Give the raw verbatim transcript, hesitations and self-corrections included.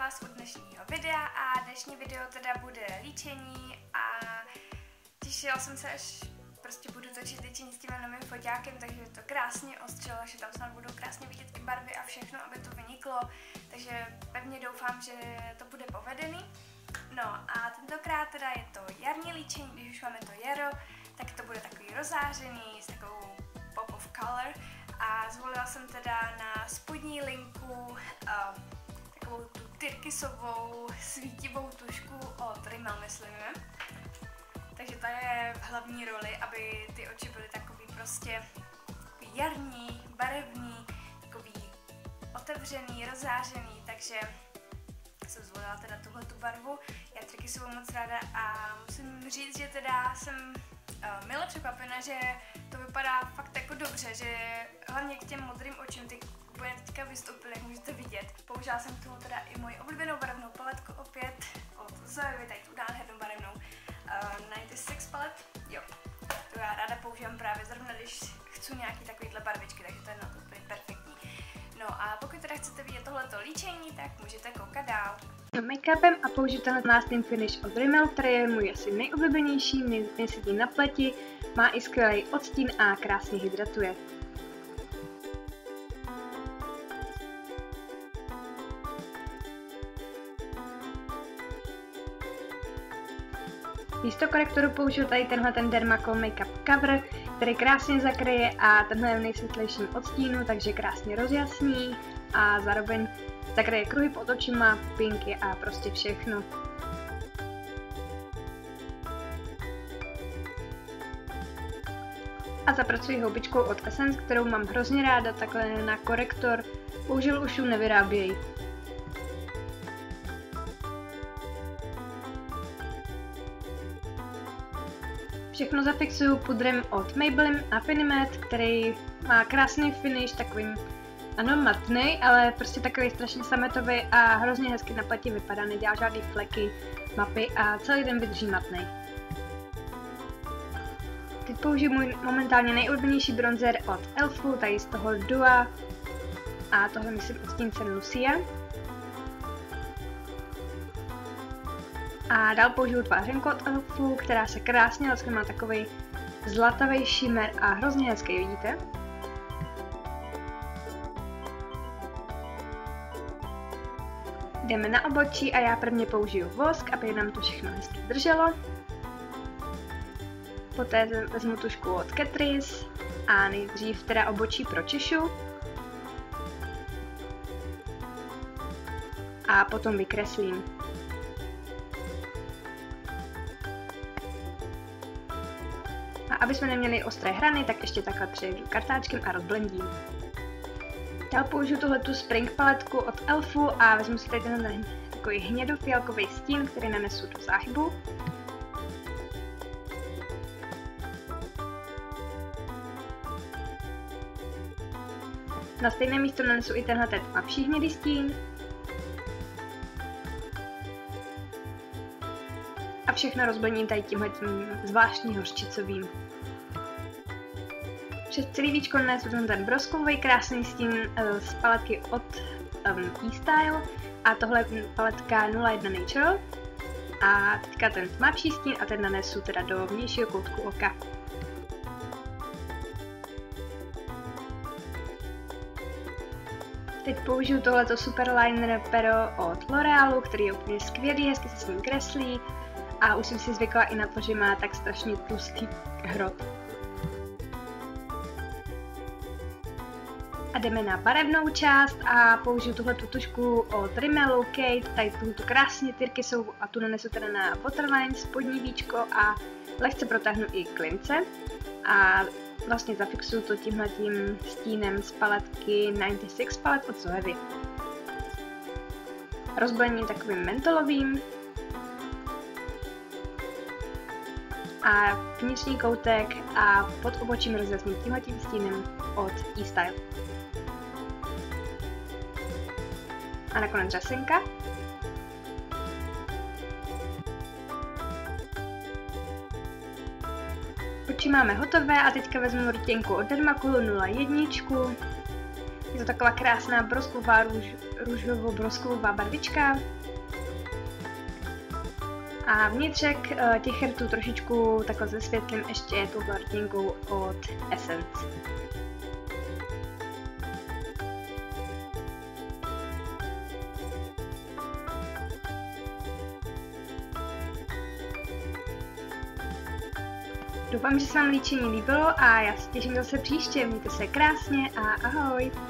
vás u dnešního videa a dnešní video teda bude líčení a těšila jsem se, až prostě budu točit líčení s tím novým foťákem, takže to krásně ostřelo, že tam snad budou krásně vidět i barvy a všechno, aby to vyniklo, takže pevně doufám, že to bude povedený. No a tentokrát teda je to jarní líčení, když už máme to jaro, tak to bude takový rozářený s takovou pop of color a zvolila jsem teda na spodní linku um, takovou tu tyrkysovou svítivou tušku od Rimmel, myslím. Takže ta je v hlavní roli, aby ty oči byly takový prostě takový jarní, barevný, takový otevřený, rozářený, takže jsem zvolila teda tuhletu barvu. Já tyrkysovou moc ráda a musím říct, že teda jsem uh, mile překvapena, že to vypadá fakt jako dobře, že hlavně k těm modrým očím ty úplně teďka vystoupily, jak můžete vidět. Použila jsem k tomu teda i moji oblíbenou barevnou paletku opět od Zoevy, tady tu nádhernou barevnou uh, devadesát šest palet. Jo, to já ráda používám právě zrovna, když chci nějaký takovýhle barvičky, takže to je na to úplně perfektní. No a pokud teda chcete vidět tohleto líčení, tak můžete koukat dál. Make-upem a použiju tenhle lasting finish od Rimmel, který je můj asi nejoblíbenější, mě sedí na pleti, má i skvělý odstín a krásně hydratuje. Místo korektoru použiju tady tenhle ten Dermacol Makeup Cover, který krásně zakryje a tenhle je v nejsvětlejším odstínu, takže krásně rozjasní a zároveň zakryje kruhy pod očima, pupinky a prostě všechno. A zapracuji houbičkou od Essence, kterou mám hrozně ráda, takhle na korektor, bohužel už ji nevyrábějí. Všechno zafixuju pudrem od Maybelline Affinimate, který má krásný finish, takovým, ano, matný, ale prostě takový strašně sametový a hrozně hezky na pleti vypadá, nedělá žádný fleky, mapy a celý den vydrží matný. Teď použiju můj momentálně nejoblíbenější bronzer od Elfu, tady z toho Dua a tohle myslím odstín Lucia. A dál použiju tvářenku od Elfu, která se krásně laskne, má takový zlatavý šimmer a hrozně hezký, vidíte? Jdeme na obočí a já prvně použiju vosk, aby nám to všechno hezky drželo. Poté vezmu tušku od Catrice a nejdřív teda obočí pročešu. A potom vykreslím. A aby jsme neměli ostré hrany, tak ještě takhle přejdu kartáčkem a rozblendím. Dál použiju tuhletu Spring paletku od Elfu a vezmu si tady tenhle takový hnědofialkový stín, který nanesu do záhybu. Na stejné místo nanesu i tenhle ten tmavší hnědý stín. A všechno rozblendím tady tímhletím zvláštním hořčicovým. Přes celý víčko nanesu ten broskový krásný stín uh, z paletky od um, E-Style a tohle je paletka nula jedna Natural. A teďka ten tmavší stín a ten nanesu teda do vnějšího koutku oka. Teď použiju tohleto Superliner pero od L'Orealu, který je úplně skvělý, hezky se s ním kreslí. A už jsem si zvykla i na to, že má tak strašně tlustý hrot. A jdeme na barevnou část a použiju tuhletu tušku od Rimmelu Kate, tady tuhletu krásně tyrkysovou a tu nanesu teda na waterline, spodní víčko a lehce protáhnu i klince. A vlastně zafixuju to tímhletím stínem z paletky devadesát šest palet od Zoevy. Rozblendím takovým mentolovým. A vnitřní koutek a pod obočím rozjasním tímhletím stínem od E-Style. A nakonec řasenka. Oči máme hotové a teďka vezmu rtěnku od Dermacolu nula jedna. Je to taková krásná brosková, růž, růžovo brosková barvička. A vnitřek uh, těch rtů trošičku takhle se světlím ještě tou hladinkou od Essence. Doufám, že se vám líčení líbilo a já se těším zase příště. Mějte se krásně a ahoj!